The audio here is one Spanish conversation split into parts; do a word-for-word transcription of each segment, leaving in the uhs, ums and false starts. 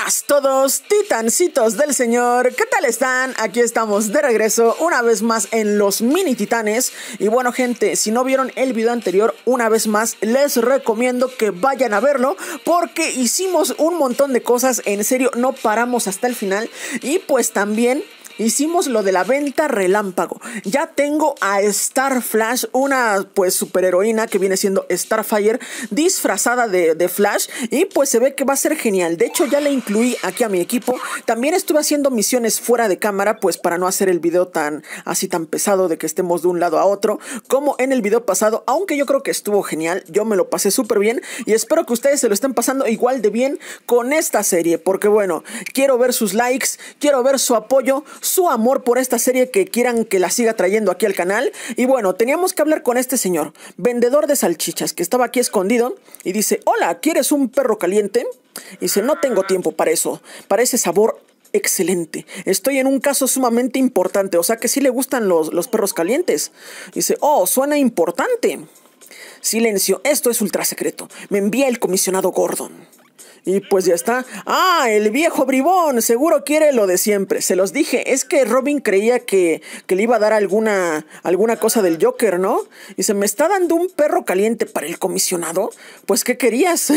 Buenas todos, titancitos del señor, ¿qué tal están? Aquí estamos de regreso una vez más en los mini titanes. Y bueno gente, si no vieron el video anterior, una vez más les recomiendo que vayan a verlo, porque hicimos un montón de cosas, en serio no paramos hasta el final. Y pues también hicimos lo de la venta relámpago. Ya tengo a Star Flash, una pues superheroína que viene siendo Starfire, disfrazada de, de Flash. Y pues se ve que va a ser genial. De hecho ya le incluí aquí a mi equipo. También estuve haciendo misiones fuera de cámara, pues para no hacer el video tan así tan pesado de que estemos de un lado a otro como en el video pasado. Aunque yo creo que estuvo genial, yo me lo pasé súper bien. Y espero que ustedes se lo estén pasando igual de bien con esta serie, porque bueno, quiero ver sus likes, quiero ver su apoyo, su amor por esta serie, que quieran que la siga trayendo aquí al canal. Y bueno, teníamos que hablar con este señor, vendedor de salchichas, que estaba aquí escondido. Y dice: hola, ¿quieres un perro caliente? Y dice: no tengo tiempo para eso, para ese sabor excelente. Estoy en un caso sumamente importante. O sea que sí le gustan los, los perros calientes. Dice: oh, suena importante. Silencio, esto es ultra secreto. Me envía el comisionado Gordon. Y pues ya está. Ah, el viejo bribón, seguro quiere lo de siempre. Se los dije, es que Robin creía que, que le iba a dar alguna, alguna cosa del Joker, ¿no? Y se me está dando un perro caliente para el comisionado. Pues, ¿qué querías?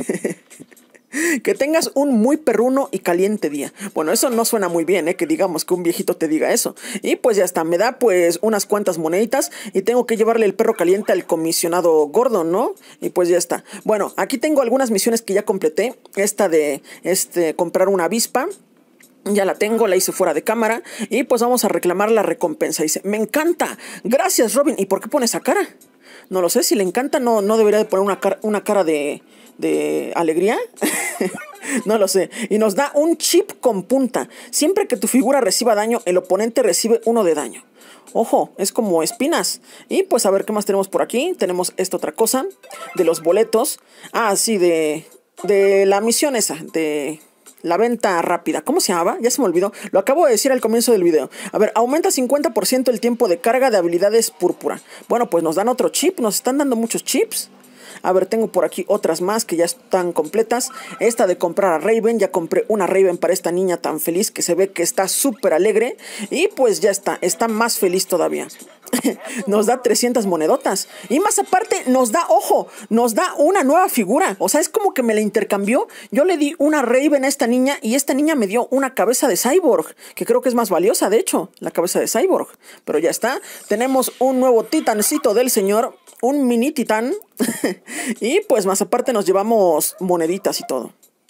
Que tengas un muy perruno y caliente día. Bueno, eso no suena muy bien, ¿eh? Que digamos que un viejito te diga eso. Y pues ya está, me da pues unas cuantas moneditas y tengo que llevarle el perro caliente al comisionado Gordon, ¿no? Y pues ya está. Bueno, aquí tengo algunas misiones que ya completé. Esta de este comprar una avispa, ya la tengo, la hice fuera de cámara. Y pues vamos a reclamar la recompensa. Dice: me encanta, gracias Robin. ¿Y por qué pone esa cara? No lo sé, si le encanta no, no debería de poner una cara, una cara de... de alegría. No lo sé. Y nos da un chip con punta. Siempre que tu figura reciba daño, el oponente recibe uno de daño. Ojo, es como espinas. Y pues a ver qué más tenemos por aquí. Tenemos esta otra cosa de los boletos. Ah, sí, de, de la misión esa, de la venta rápida. ¿Cómo se llamaba? Ya se me olvidó. Lo acabo de decir al comienzo del video. A ver, aumenta cincuenta por ciento el tiempo de carga de habilidades púrpura. Bueno, pues nos dan otro chip. Nos están dando muchos chips. A ver, tengo por aquí otras más que ya están completas. Esta de comprar a Raven. Ya compré una Raven para esta niña tan feliz, que se ve que está súper alegre. Y pues ya está, está más feliz todavía. Nos da trescientas monedotas. Y más aparte nos da, ojo, nos da una nueva figura. O sea, es como que me la intercambió. Yo le di una Raven a esta niña y esta niña me dio una cabeza de Cyborg, que creo que es más valiosa, de hecho, la cabeza de Cyborg. Pero ya está. Tenemos un nuevo titancito del señor, un mini titán. Y pues más aparte nos llevamos moneditas y todo.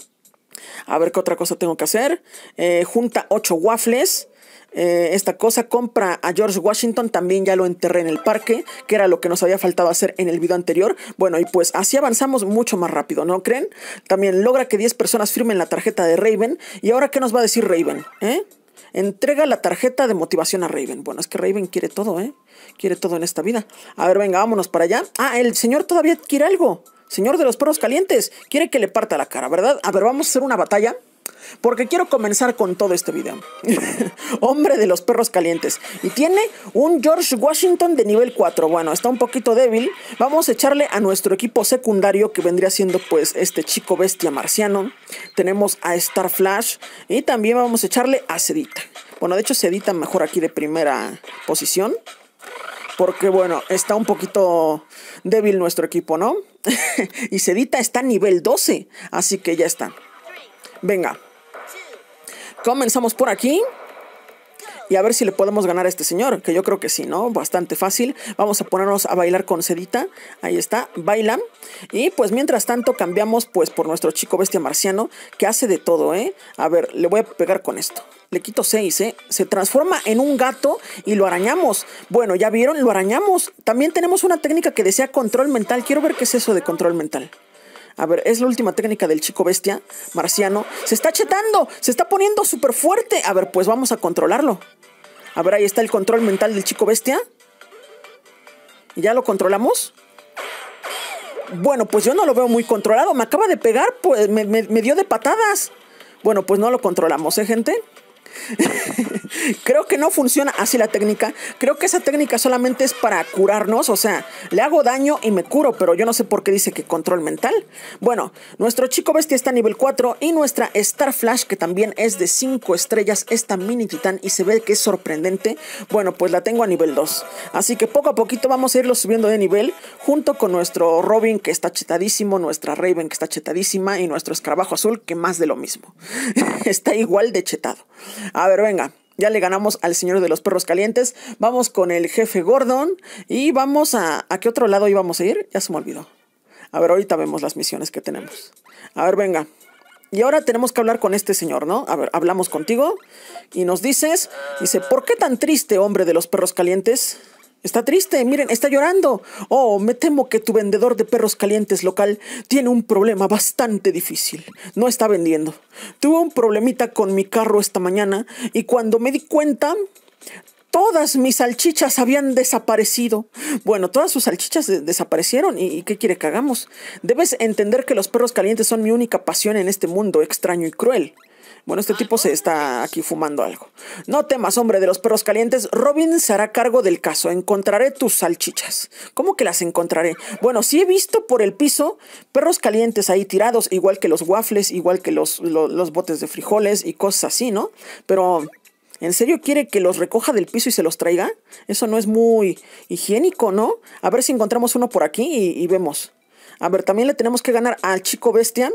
A ver qué otra cosa tengo que hacer. eh, Junta ocho waffles. Eh, esta cosa, compra a George Washington, también ya lo enterré en el parque, que era lo que nos había faltado hacer en el video anterior. Bueno, y pues así avanzamos mucho más rápido, ¿no creen? También logra que diez personas firmen la tarjeta de Raven. ¿Y ahora qué nos va a decir Raven? ¿Eh? Entrega la tarjeta de motivación a Raven. Bueno, es que Raven quiere todo, ¿eh? Quiere todo en esta vida. A ver, venga, vámonos para allá. Ah, el señor todavía quiere algo. Señor de los perros calientes, quiere que le parta la cara, ¿verdad? A ver, vamos a hacer una batalla, porque quiero comenzar con todo este video. Hombre de los perros calientes. Y tiene un George Washington de nivel cuatro. Bueno, está un poquito débil. Vamos a echarle a nuestro equipo secundario, que vendría siendo pues este chico bestia marciano. Tenemos a Star Flash. Y también vamos a echarle a Sedita. Bueno, de hecho Sedita mejor aquí de primera posición, porque bueno, está un poquito débil nuestro equipo, ¿no? Y Sedita está a nivel doce. Así que ya está. Venga, comenzamos por aquí. Y a ver si le podemos ganar a este señor, que yo creo que sí, ¿no? Bastante fácil. Vamos a ponernos a bailar con Sedita. Ahí está, baila. Y pues mientras tanto cambiamos pues por nuestro chico bestia marciano, que hace de todo, ¿eh? A ver, le voy a pegar con esto. Le quito seis, ¿eh? Se transforma en un gato y lo arañamos. Bueno, ¿ya vieron? Lo arañamos. También tenemos una técnica que desea control mental. Quiero ver qué es eso de control mental. A ver, es la última técnica del chico bestia marciano. ¡Se está chetando! ¡Se está poniendo súper fuerte! A ver, pues vamos a controlarlo. A ver, ahí está el control mental del chico bestia. ¿Y ya lo controlamos? Bueno, pues yo no lo veo muy controlado. Me acaba de pegar, pues me, me, me dio de patadas. Bueno, pues no lo controlamos, ¿eh, gente? Creo que no funciona así la técnica. Creo que esa técnica solamente es para curarnos. O sea, le hago daño y me curo, pero yo no sé por qué dice que control mental. Bueno, nuestro chico bestia está a nivel cuatro y nuestra Star Flash, que también es de cinco estrellas, esta mini titán y se ve que es sorprendente. Bueno, pues la tengo a nivel dos. Así que poco a poquito vamos a irlo subiendo de nivel, junto con nuestro Robin, que está chetadísimo, nuestra Raven, que está chetadísima, y nuestro escarabajo azul, que más de lo mismo. Está igual de chetado. A ver, venga. Ya le ganamos al señor de los perros calientes. Vamos con el jefe Gordon. Y vamos a... ¿A qué otro lado íbamos a ir? Ya se me olvidó. A ver, ahorita vemos las misiones que tenemos. A ver, venga. Y ahora tenemos que hablar con este señor, ¿no? A ver, hablamos contigo. Y nos dices... Dice, ¿por qué tan triste, hombre de los perros calientes? Está triste, miren, está llorando. Oh, me temo que tu vendedor de perros calientes local tiene un problema bastante difícil. No está vendiendo. Tuve un problemita con mi carro esta mañana y cuando me di cuenta, todas mis salchichas habían desaparecido. Bueno, todas sus salchichas de desaparecieron. ¿Y qué quiere que hagamos? Debes entender que los perros calientes son mi única pasión en este mundo extraño y cruel. Bueno, este tipo se está aquí fumando algo. No temas, hombre de los perros calientes. Robin se hará cargo del caso. Encontraré tus salchichas. ¿Cómo que las encontraré? Bueno, sí he visto por el piso perros calientes ahí tirados, igual que los waffles, igual que los, los, los botes de frijoles y cosas así, ¿no? Pero, ¿en serio quiere que los recoja del piso y se los traiga? Eso no es muy higiénico, ¿no? A ver si encontramos uno por aquí y, y vemos. A ver, también le tenemos que ganar al chico bestia.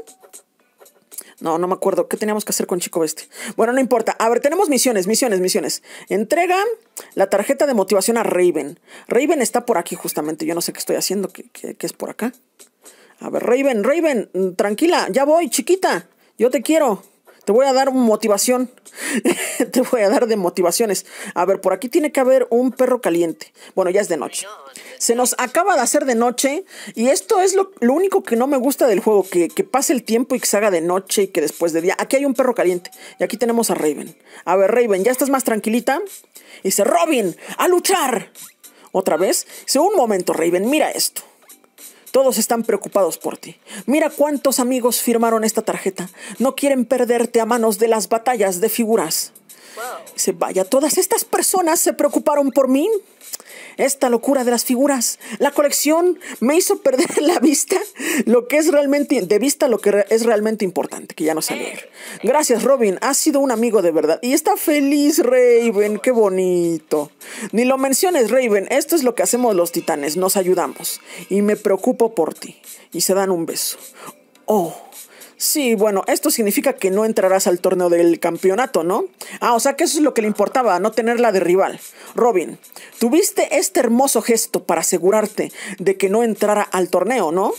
No, no me acuerdo. ¿Qué teníamos que hacer con Chico Bestia? Bueno, no importa. A ver, tenemos misiones, misiones, misiones. Entrega la tarjeta de motivación a Raven. Raven está por aquí justamente. Yo no sé qué estoy haciendo. ¿Qué, qué, qué es por acá? A ver, Raven, Raven, tranquila. Ya voy, chiquita. Yo te quiero. Te voy a dar motivación. Te voy a dar de motivaciones. A ver, por aquí tiene que haber un perro caliente. Bueno, ya es de noche. Se nos acaba de hacer de noche. Y esto es lo, lo único que no me gusta del juego. Que, que pase el tiempo y que se haga de noche y que después de día. Aquí hay un perro caliente. Y aquí tenemos a Raven. A ver, Raven, ¿ya estás más tranquilita? Y dice, Robin, ¡a luchar! Otra vez. Dice, un momento, Raven, mira esto. Todos están preocupados por ti. Mira cuántos amigos firmaron esta tarjeta. No quieren perderte a manos de las batallas de figuras. Dice, vaya, todas estas personas se preocuparon por mí. Esta locura de las figuras, la colección me hizo perder la vista, lo que es realmente, de vista lo que es realmente importante, que ya no sé leer. Gracias, Robin, has sido un amigo de verdad. Y está feliz, Raven, qué bonito. Ni lo menciones, Raven, esto es lo que hacemos los titanes, nos ayudamos. Y me preocupo por ti. Y se dan un beso. Oh. Sí, bueno, esto significa que no entrarás al torneo del campeonato, ¿no? Ah, o sea que eso es lo que le importaba, no tenerla de rival. Robin, tuviste este hermoso gesto para asegurarte de que no entrara al torneo, ¿no?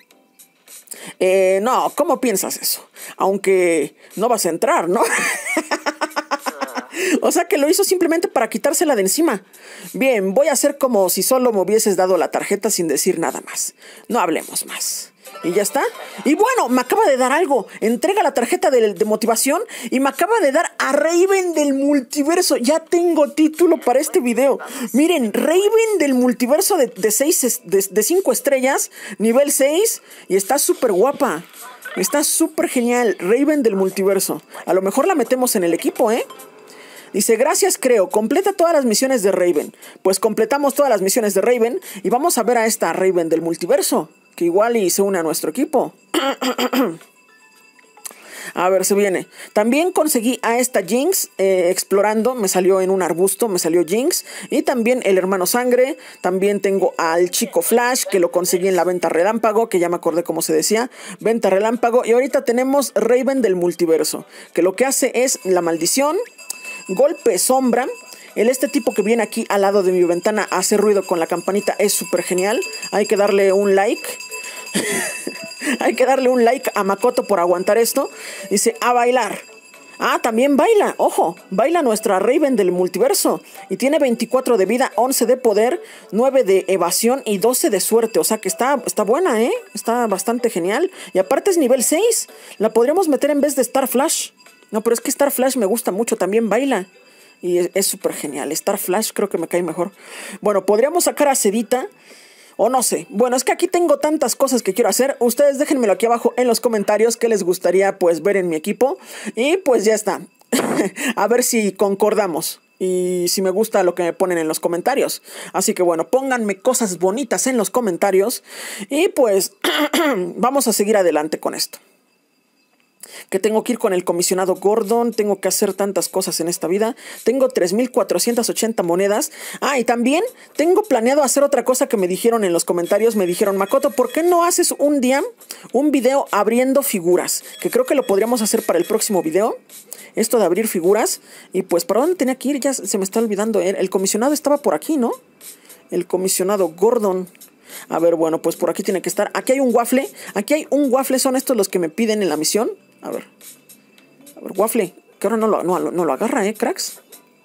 Eh, no, ¿cómo piensas eso? Aunque no vas a entrar, ¿no? O sea que lo hizo simplemente para quitársela de encima. Bien, voy a hacer como si solo me hubieses dado la tarjeta sin decir nada más. No hablemos más. Y ya está. Y bueno, me acaba de dar algo. Entrega la tarjeta de, de motivación y me acaba de dar a Raven del multiverso. Ya tengo título para este video. Miren, Raven del multiverso de, de, seis, de, de cinco estrellas, nivel seis. Y está súper guapa. Está súper genial. Raven del multiverso. A lo mejor la metemos en el equipo, ¿eh? Dice, gracias, creo. Completa todas las misiones de Raven. Pues completamos todas las misiones de Raven. Y vamos a ver a esta Raven del multiverso, que igual y se une a nuestro equipo. A ver, se viene. También conseguí a esta Jinx eh, explorando. Me salió en un arbusto, me salió Jinx. Y también el hermano Sangre. También tengo al chico Flash, que lo conseguí en la venta relámpago, que ya me acordé cómo se decía. Venta relámpago. Y ahorita tenemos Raven del multiverso, que lo que hace es la maldición, golpe sombra. El este tipo que viene aquí al lado de mi ventana hace ruido con la campanita, es súper genial. Hay que darle un like. Hay que darle un like a Makoto por aguantar esto. Dice, a bailar. Ah, también baila, ojo, baila nuestra Raven del multiverso. Y tiene veinticuatro de vida, once de poder, nueve de evasión y doce de suerte. O sea que está, está buena, ¿eh? Está bastante genial. Y aparte es nivel seis. La podríamos meter en vez de Star Flash. No, pero es que Star Flash me gusta mucho, también baila. Y es súper genial. Star Flash creo que me cae mejor. Bueno, podríamos sacar a Sedita. O no sé. Bueno, es que aquí tengo tantas cosas que quiero hacer. Ustedes déjenmelo aquí abajo en los comentarios qué les gustaría pues ver en mi equipo. Y pues ya está. A ver si concordamos. Y si me gusta lo que me ponen en los comentarios. Así que bueno, pónganme cosas bonitas en los comentarios. Y pues vamos a seguir adelante con esto. Que tengo que ir con el comisionado Gordon. Tengo que hacer tantas cosas en esta vida. Tengo tres mil cuatrocientas ochenta monedas. Ah, y también tengo planeado hacer otra cosa que me dijeron en los comentarios. Me dijeron, Makoto, ¿por qué no haces un día un video abriendo figuras? Que creo que lo podríamos hacer para el próximo video. Esto de abrir figuras. Y pues, ¿para dónde tenía que ir? Ya se me está olvidando. El comisionado estaba por aquí, ¿no? El comisionado Gordon. A ver, bueno, pues por aquí tiene que estar. Aquí hay un waffle. Aquí hay un waffle. Son estos los que me piden en la misión. A ver. A ver, waffle. Que ahora no lo, no, no lo agarra, ¿eh, cracks?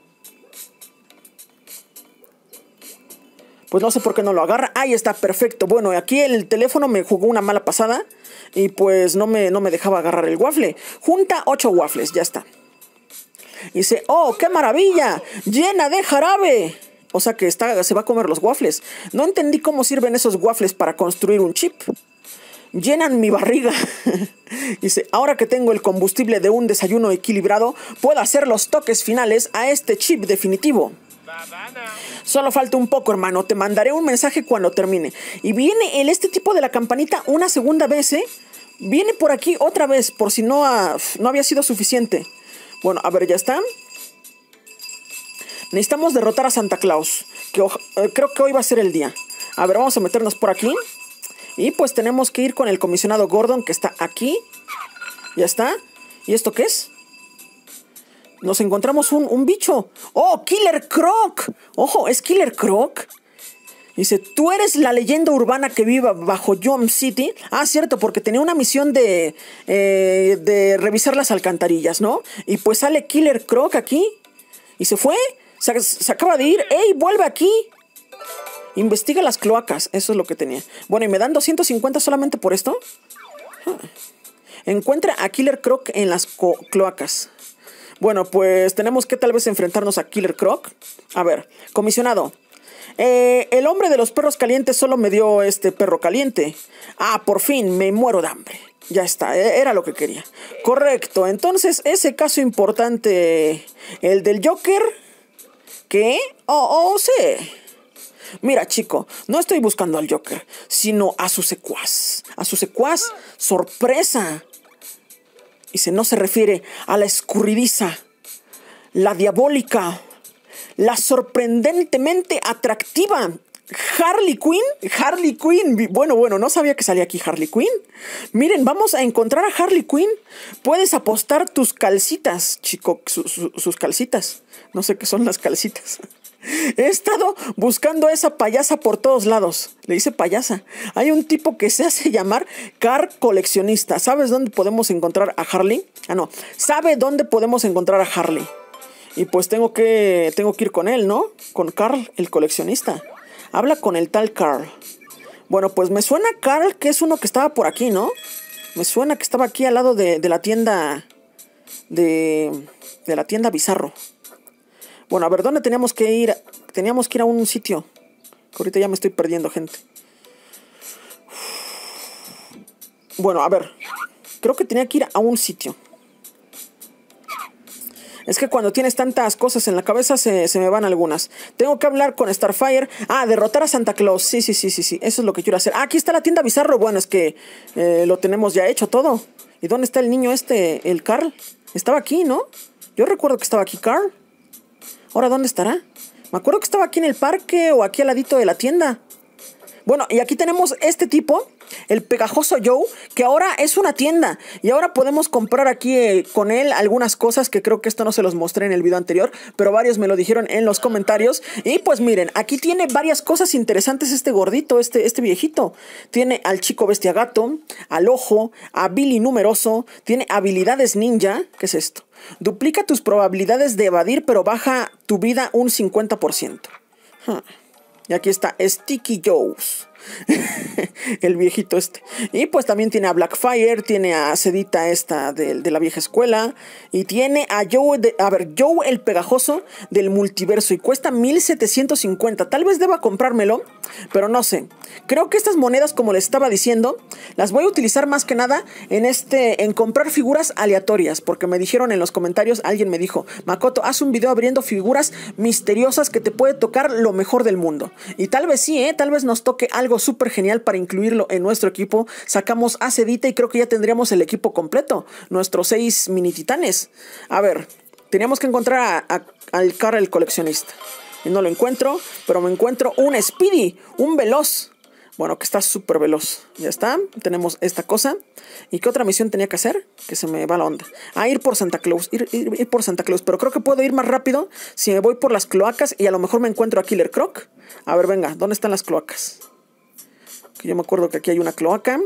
Pues no sé por qué no lo agarra. Ahí está, perfecto. Bueno, aquí el teléfono me jugó una mala pasada. Y pues no me, no me dejaba agarrar el waffle. Junta ocho waffles, ya está. Y dice, ¡oh, qué maravilla! ¡Llena de jarabe! O sea que está, se va a comer los waffles. No entendí cómo sirven esos waffles para construir un chip. Llenan mi barriga. Dice, ahora que tengo el combustible de un desayuno equilibrado, puedo hacer los toques finales a este chip definitivo. Solo falta un poco, hermano. Te mandaré un mensaje cuando termine. Y viene el este tipo de la campanita una segunda vez, ¿eh? Viene por aquí otra vez, por si no, ha, no había sido suficiente. Bueno, a ver, ya está. Necesitamos derrotar a Santa Claus. Que eh, creo que hoy va a ser el día. A ver, vamos a meternos por aquí. Y pues tenemos que ir con el comisionado Gordon, que está aquí. Ya está. ¿Y esto qué es? Nos encontramos un, un bicho. ¡Oh, Killer Croc! ¡Ojo, es Killer Croc! Dice, ¿tú eres la leyenda urbana que vive bajo Jump City? Ah, cierto, porque tenía una misión de, eh, de revisar las alcantarillas, ¿no? Y pues sale Killer Croc aquí. Y se fue. Se, se acaba de ir. ¡Ey, vuelve aquí! Investiga las cloacas. Eso es lo que tenía. Bueno, ¿y me dan doscientos cincuenta solamente por esto? Ah. Encuentra a Killer Croc en las cloacas. Bueno, pues tenemos que tal vez enfrentarnos a Killer Croc. A ver, comisionado. Eh, el hombre de los perros calientes solo me dio este perro caliente. Ah, por fin, me muero de hambre. Ya está, era lo que quería. Correcto, entonces ese caso importante, el del Joker. ¿Qué? Oh, oh, sí. Mira, chico, no estoy buscando al Joker, sino a su secuaz. A su secuaz, sorpresa. Y se no se refiere a la escurridiza, la diabólica, la sorprendentemente atractiva Harley Quinn. Harley Quinn. Bueno, bueno, no sabía que salía aquí Harley Quinn. Miren, vamos a encontrar a Harley Quinn. Puedes apostar tus calcitas, chico, su, su, sus calcitas. No sé qué son las calcitas. He estado buscando a esa payasa por todos lados. Le dice payasa. Hay un tipo que se hace llamar Car Coleccionista. ¿Sabes dónde podemos encontrar a Harley? Ah, no. ¿Sabe dónde podemos encontrar a Harley? Y pues tengo que, tengo que ir con él, ¿no? Con Carl, el coleccionista. Habla con el tal Carl. Bueno, pues me suena Carl, que es uno que estaba por aquí, ¿no? Me suena que estaba aquí al lado de, de la tienda... De, de la tienda Bizarro. Bueno, a ver, ¿dónde teníamos que ir? Teníamos que ir a un sitio. Que ahorita ya me estoy perdiendo, gente. Bueno, a ver. Creo que tenía que ir a un sitio. Es que cuando tienes tantas cosas en la cabeza se, se me van algunas. Tengo que hablar con Starfire. Ah, derrotar a Santa Claus. Sí, sí, sí, sí, sí. Eso es lo que quiero hacer. Ah, aquí está la tienda Bizarro. Bueno, es que eh, lo tenemos ya hecho todo. ¿Y dónde está el niño este? El Carl. Estaba aquí, ¿no? Yo recuerdo que estaba aquí Carl. ¿Ahora dónde estará? Me acuerdo que estaba aquí en el parque o aquí al ladito de la tienda. Bueno, y aquí tenemos este tipo, el Pegajoso Joe, que ahora es una tienda. Y ahora podemos comprar aquí eh, con él algunas cosas que creo que esto no se los mostré en el video anterior, pero varios me lo dijeron en los comentarios. Y pues miren, aquí tiene varias cosas interesantes este gordito, este, este viejito. Tiene al Chico Bestia Gato, al Ojo, a Billy Numeroso, tiene habilidades ninja. ¿Qué es esto? Duplica tus probabilidades de evadir, pero baja tu vida un cincuenta por ciento. Huh. Y aquí está Sticky Joe's. El viejito este. Y pues también tiene a Blackfire, tiene a Cedita esta de, de la vieja escuela. Y tiene a Joe, de, a ver, Joe el pegajoso del multiverso. Y cuesta mil setecientos cincuenta. Tal vez deba comprármelo, pero no sé. Creo que estas monedas, como les estaba diciendo, las voy a utilizar más que nada en este, en comprar figuras aleatorias. Porque me dijeron en los comentarios, alguien me dijo: Makoto, haz un video abriendo figuras misteriosas que te puede tocar lo mejor del mundo. Y tal vez sí, ¿eh? Tal vez nos toque algo súper genial para incluirlo en nuestro equipo. Sacamos a Cedita y creo que ya tendríamos el equipo completo. Nuestros seis mini titanes. A ver, teníamos que encontrar a, a, al Carl el coleccionista. Y no lo encuentro, pero me encuentro un Speedy, un veloz. Bueno, que está súper veloz. Ya está, tenemos esta cosa. ¿Y qué otra misión tenía que hacer? Que se me va la onda. Ah, ir por Santa Claus, ir, ir, ir por Santa Claus. Pero creo que puedo ir más rápido si me voy por las cloacas y a lo mejor me encuentro a Killer Croc. A ver, venga, ¿dónde están las cloacas? Que yo me acuerdo que aquí hay una cloaca.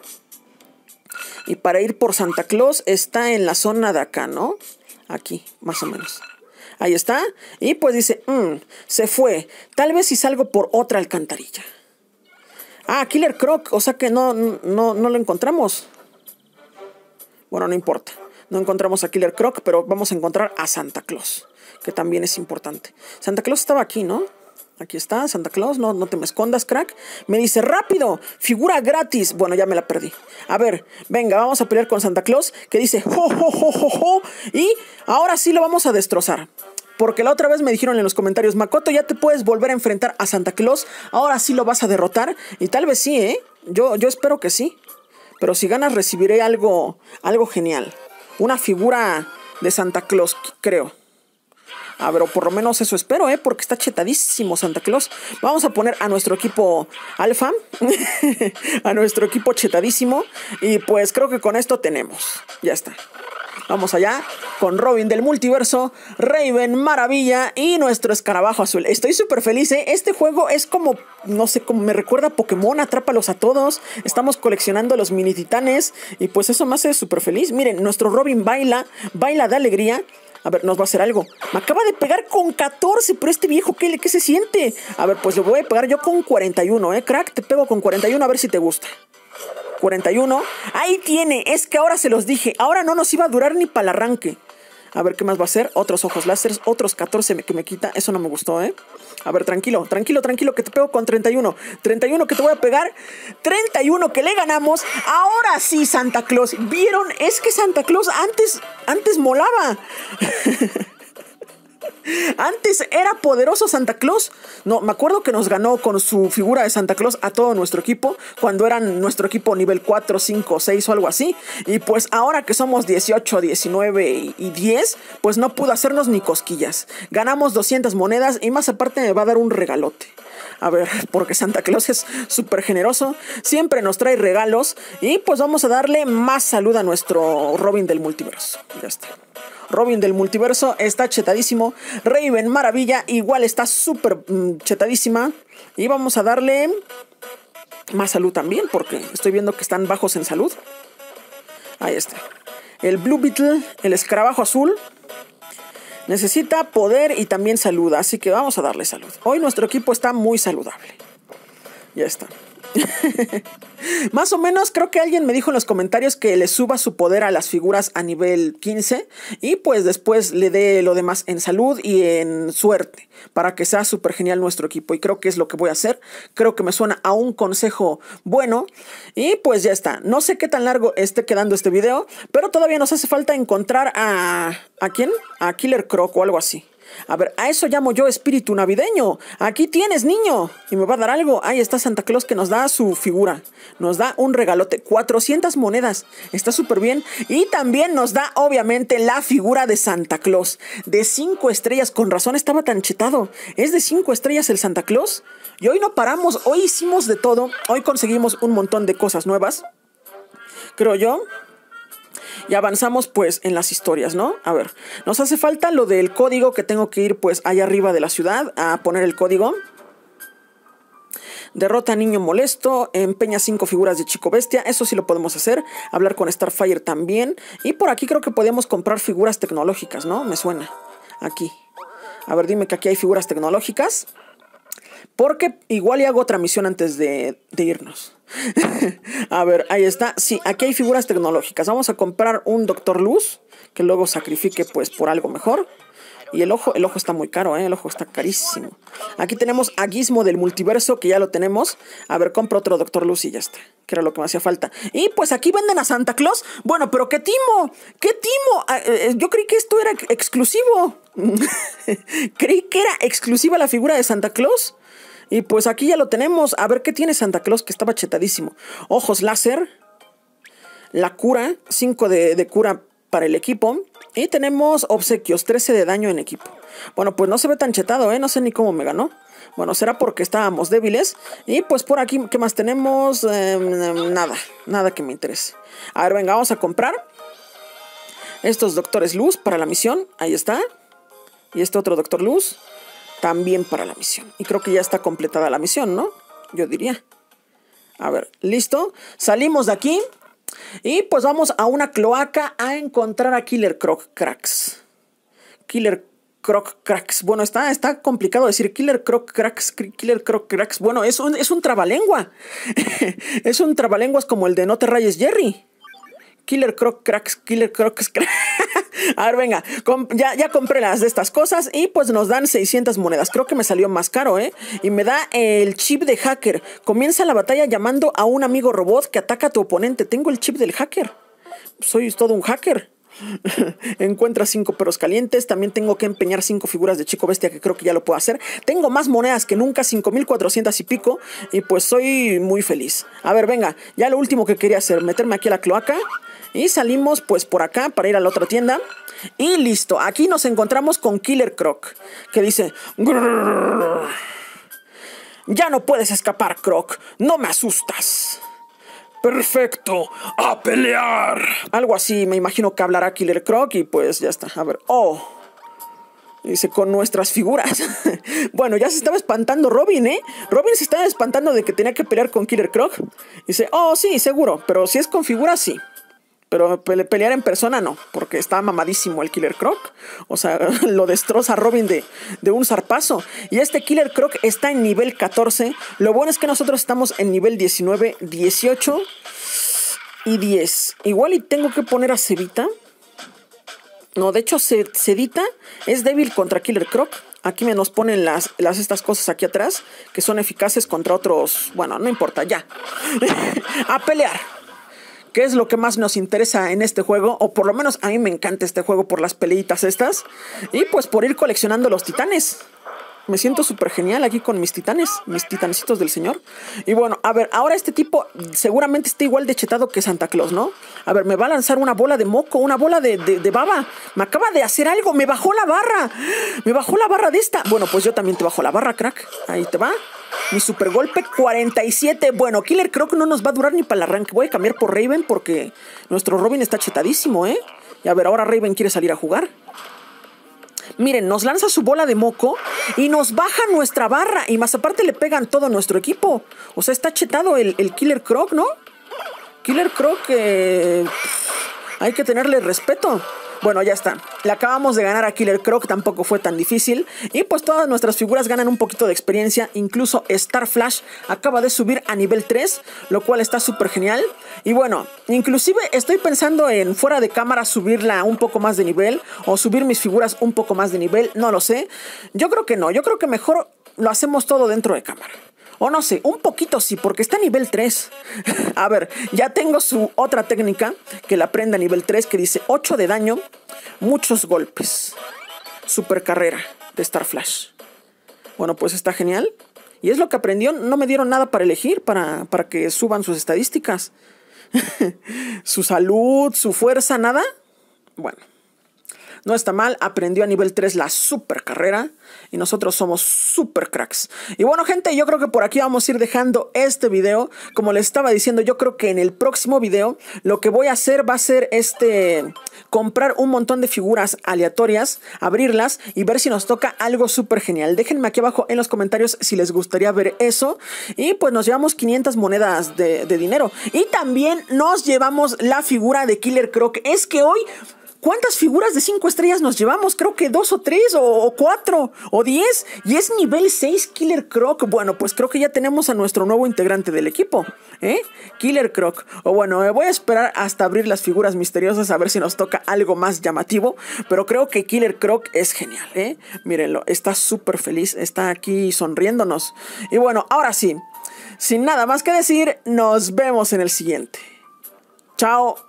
Y para ir por Santa Claus está en la zona de acá, ¿no? Aquí, más o menos. Ahí está. Y pues dice, mmm, se fue. Tal vez si salgo por otra alcantarilla. Ah, Killer Croc, o sea que no, no, no lo encontramos. Bueno, no importa. No encontramos a Killer Croc, pero vamos a encontrar a Santa Claus, que también es importante. Santa Claus estaba aquí, ¿no? Aquí está, Santa Claus, no, no te me escondas, crack. Me dice, rápido, figura gratis. Bueno, ya me la perdí. A ver, venga, vamos a pelear con Santa Claus, que dice, jo, jo, jo, jo, jo. Y ahora sí lo vamos a destrozar. Porque la otra vez me dijeron en los comentarios, Makoto, ya te puedes volver a enfrentar a Santa Claus. Ahora sí lo vas a derrotar. Y tal vez sí, ¿eh? Yo, yo espero que sí. Pero si ganas recibiré algo, algo genial. Una figura de Santa Claus, creo. A ver, o por lo menos eso espero, ¿eh? Porque está chetadísimo Santa Claus. Vamos a poner a nuestro equipo alfa. A nuestro equipo chetadísimo. Y pues creo que con esto tenemos. Ya está. Vamos allá con Robin del multiverso, Raven Maravilla y nuestro escarabajo azul. Estoy súper feliz, ¿eh? Este juego es como, no sé, como me recuerda a Pokémon, atrápalos a todos. Estamos coleccionando los mini titanes y pues eso me hace súper feliz. Miren, nuestro Robin baila, baila de alegría. A ver, nos va a hacer algo. Me acaba de pegar con catorce, pero este viejo, ¿qué, qué se siente? A ver, pues lo voy a pegar yo con cuarenta y uno, ¿eh? Crack, te pego con cuarenta y uno a ver si te gusta. cuarenta y uno. Ahí tiene. Es que ahora se los dije. Ahora no nos iba a durar ni para el arranque. A ver qué más va a hacer. Otros ojos láser. Otros catorce que me quita. Eso no me gustó, ¿eh? A ver, tranquilo. Tranquilo, tranquilo. Que te pego con treinta y uno. treinta y uno que te voy a pegar. treinta y uno que le ganamos. Ahora sí, Santa Claus. ¿Vieron? Es que Santa Claus antes, antes molaba. Antes era poderoso Santa Claus. No, me acuerdo que nos ganó con su figura de Santa Claus a todo nuestro equipo, cuando eran nuestro equipo nivel cuatro, cinco, seis o algo así. Y pues ahora que somos dieciocho, diecinueve y diez, pues no pudo hacernos ni cosquillas. Ganamos doscientas monedas y más aparte me va a dar un regalote. A ver, porque Santa Claus es súper generoso, siempre nos trae regalos. Y pues vamos a darle más salud a nuestro Robin del multiverso. Ya está. Robin del multiverso está chetadísimo. Raven Maravilla igual está súper mmm, chetadísima. Y vamos a darle más salud también, porque estoy viendo que están bajos en salud. Ahí está. El Blue Beetle, el escarabajo azul, necesita poder y también salud. Así que vamos a darle salud. Hoy nuestro equipo está muy saludable. Ya está. Más o menos creo que alguien me dijo en los comentarios que le suba su poder a las figuras a nivel quince y pues después le dé lo demás en salud y en suerte para que sea súper genial nuestro equipo, y creo que es lo que voy a hacer. Creo que me suena a un consejo bueno y pues ya está. No sé qué tan largo esté quedando este video, pero todavía nos hace falta encontrar a... ¿a quién? A Killer Croc o algo así. A ver, a eso llamo yo espíritu navideño. Aquí tienes, niño. Y me va a dar algo. Ahí está Santa Claus que nos da su figura. Nos da un regalote. cuatrocientas monedas. Está súper bien. Y también nos da, obviamente, la figura de Santa Claus. De cinco estrellas. Con razón estaba tan chetado. Es de cinco estrellas el Santa Claus. Y hoy no paramos. Hoy hicimos de todo. Hoy conseguimos un montón de cosas nuevas, creo yo. Y avanzamos pues en las historias, ¿no? A ver, nos hace falta lo del código, que tengo que ir pues allá arriba de la ciudad a poner el código. Derrota a niño molesto, empeña cinco figuras de chico bestia, eso sí lo podemos hacer. Hablar con Starfire también. Y por aquí creo que podemos comprar figuras tecnológicas, ¿no? Me suena. Aquí. A ver, dime que aquí hay figuras tecnológicas. Porque igual y hago otra misión antes de, de irnos. A ver, ahí está. Sí, aquí hay figuras tecnológicas. Vamos a comprar un Doctor Luz, que luego sacrifique pues por algo mejor. Y el ojo, el ojo está muy caro, ¿eh? El ojo está carísimo. Aquí tenemos a Gizmo del multiverso, que ya lo tenemos. A ver, compro otro Doctor Luz y ya está. Que era lo que me hacía falta. Y pues aquí venden a Santa Claus. Bueno, pero ¿qué timo? ¿Qué timo? Ah, eh, yo creí que esto era exclusivo. Creí que era exclusiva la figura de Santa Claus. Y pues aquí ya lo tenemos. A ver, ¿qué tiene Santa Claus? Que estaba chetadísimo. Ojos láser. La cura. cinco de, de cura para el equipo. Y tenemos obsequios. trece de daño en equipo. Bueno, pues no se ve tan chetado, ¿eh? No sé ni cómo me ganó. Bueno, será porque estábamos débiles. Y pues por aquí, ¿qué más tenemos? Eh, nada. Nada que me interese. A ver, venga, vamos a comprar estos Doctores Luz para la misión. Ahí está. Y este otro Doctor Luz también para la misión. Y creo que ya está completada la misión, ¿no? Yo diría. A ver, listo. Salimos de aquí. Y pues vamos a una cloaca a encontrar a Killer Croc Cracks. Killer Croc Cracks. Bueno, está, está complicado decir Killer Croc Cracks. Killer Croc Cracks. Bueno, es un, es un trabalengua. Es un trabalenguas como el de No te rayes, Jerry. Killer Croc Cracks, Killer Crocs Cracks. A ver, venga, ya, ya compré las de estas cosas y pues nos dan seiscientas monedas. Creo que me salió más caro, ¿eh? Y me da el chip de hacker. Comienza la batalla llamando a un amigo robot que ataca a tu oponente. Tengo el chip del hacker. Soy todo un hacker. Encuentra cinco perros calientes. También tengo que empeñar cinco figuras de Chico Bestia, que creo que ya lo puedo hacer. Tengo más monedas que nunca, cinco mil cuatrocientas y pico. Y pues soy muy feliz. A ver, venga, ya lo último que quería hacer, meterme aquí a la cloaca. Y salimos pues por acá para ir a la otra tienda. Y listo, aquí nos encontramos con Killer Croc, que dice: "Grrr, ya no puedes escapar, Croc, no me asustas". Perfecto, a pelear. Algo así, me imagino que hablará Killer Croc y pues ya está. A ver, oh, dice, con nuestras figuras. Bueno, ya se estaba espantando Robin, ¿eh? Robin se estaba espantando de que tenía que pelear con Killer Croc. Dice, oh, sí, seguro, pero si es con figuras, sí. Pero pele pelear en persona no, porque está mamadísimo el Killer Croc. O sea, lo destroza Robin de, de un zarpazo. Y este Killer Croc está en nivel catorce. Lo bueno es que nosotros estamos en nivel diecinueve, dieciocho y diez. Igual y tengo que poner a Cevita. No, de hecho Cedita es débil contra Killer Croc. Aquí me nos ponen las, las estas cosas aquí atrás, que son eficaces contra otros. Bueno, no importa, ya. A pelear. ¿Qué es lo que más nos interesa en este juego? O por lo menos a mí me encanta este juego por las peleitas estas. Y pues por ir coleccionando los titanes. Me siento súper genial aquí con mis titanes. Mis titancitos del señor. Y bueno, a ver, ahora este tipo seguramente está igual de chetado que Santa Claus, ¿no? A ver, me va a lanzar una bola de moco, una bola de, de, de baba. Me acaba de hacer algo, me bajó la barra. Me bajó la barra de esta. Bueno, pues yo también te bajo la barra, crack. Ahí te va. Mi super golpe cuarenta y siete. Bueno, Killer Croc no nos va a durar ni para el arranque. Voy a cambiar por Raven porque nuestro Robin está chetadísimo, ¿eh? Y a ver, ahora Raven quiere salir a jugar. Miren, nos lanza su bola de moco y nos baja nuestra barra. Y más aparte le pegan todo nuestro equipo. O sea, está chetado el, el Killer Croc, ¿no? Killer Croc, eh, hay que tenerle respeto. Bueno, ya está. Le acabamos de ganar a Killer Croc, tampoco fue tan difícil. Y pues todas nuestras figuras ganan un poquito de experiencia. Incluso Star Flash acaba de subir a nivel tres, lo cual está súper genial. Y bueno, inclusive estoy pensando en fuera de cámara subirla un poco más de nivel. O subir mis figuras un poco más de nivel, no lo sé. Yo creo que no, yo creo que mejor lo hacemos todo dentro de cámara. O no sé, un poquito sí, porque está a nivel tres. A ver, ya tengo su otra técnica que la aprende a nivel tres, que dice ocho de daño, muchos golpes. Super carrera de Star Flash. Bueno, pues está genial. Y es lo que aprendió. No me dieron nada para elegir, para, para que suban sus estadísticas. Su salud, su fuerza, nada. Bueno. No está mal, aprendió a nivel tres la super carrera y nosotros somos super cracks. Y bueno, gente, yo creo que por aquí vamos a ir dejando este video. Como les estaba diciendo, yo creo que en el próximo video lo que voy a hacer va a ser este comprar un montón de figuras aleatorias, abrirlas y ver si nos toca algo súper genial. Déjenme aquí abajo en los comentarios si les gustaría ver eso. Y pues nos llevamos quinientas monedas de, de dinero. Y también nos llevamos la figura de Killer Croc. Es que hoy... ¿Cuántas figuras de cinco estrellas nos llevamos? Creo que dos o tres o, o cuatro o diez. Y es nivel seis Killer Croc. Bueno, pues creo que ya tenemos a nuestro nuevo integrante del equipo, ¿eh? Killer Croc. O bueno, me voy a esperar hasta abrir las figuras misteriosas a ver si nos toca algo más llamativo. Pero creo que Killer Croc es genial, ¿eh? Mírenlo, está súper feliz. Está aquí sonriéndonos. Y bueno, ahora sí, sin nada más que decir, nos vemos en el siguiente. Chao.